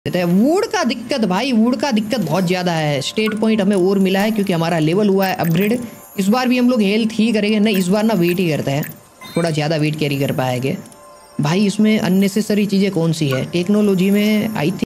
देते हैं। वुड का दिक्कत भाई, वुड का दिक्कत बहुत ज़्यादा है। स्टेट पॉइंट हमें और मिला है क्योंकि हमारा लेवल हुआ है अपग्रेड। इस बार भी हम लोग हेल्थ ही करेंगे ना, इस बार ना वेट ही करते हैं, थोड़ा ज़्यादा वेट कैरी कर पाएंगे भाई। इसमें अननेसेसरी चीज़ें कौन सी है टेक्नोलॉजी में, आई थिंक